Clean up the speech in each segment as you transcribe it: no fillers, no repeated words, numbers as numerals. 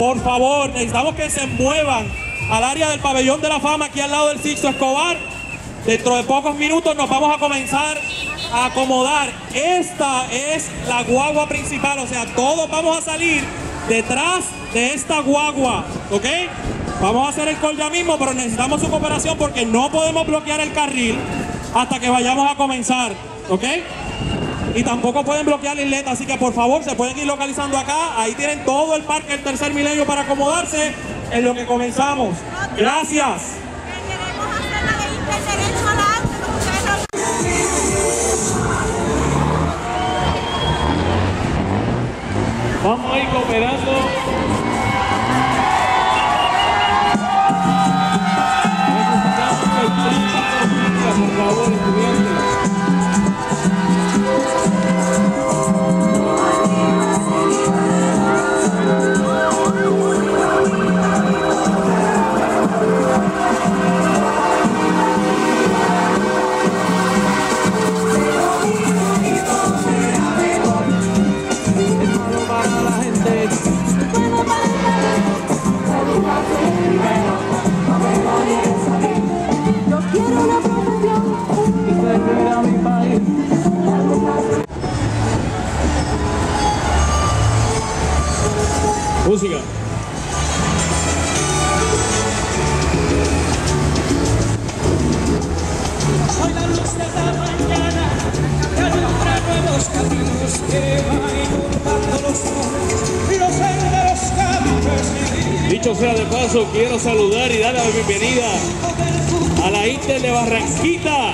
Por favor, necesitamos que se muevan al área del Pabellón de la Fama, aquí al lado del Sixto Escobar. Dentro de pocos minutos nos vamos a comenzar a acomodar. Esta es la guagua principal, o sea, todos vamos a salir detrás de esta guagua, ¿ok? Vamos a hacer el call ya mismo, pero necesitamos su cooperación porque no podemos bloquear el carril hasta que vayamos a comenzar, ¿ok? Y tampoco pueden bloquear la isleta, así que por favor se pueden ir localizando acá. Ahí tienen todo el parque del Tercer Milenio para acomodarse en lo que comenzamos. Gracias. Vamos a ir cooperando. Necesitamos el 30%, por favor, estudiantes. Música. Soy la luz de la mañana que alumbra nuevos caminos que van inundando los montes y los senderos campesinos. Dicho sea de paso, quiero saludar y dar la bienvenida a la Inter de Barranquita.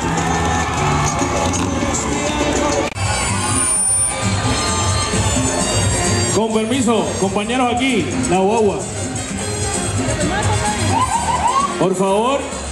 Con permiso, compañeros aquí, la guagua. Por favor.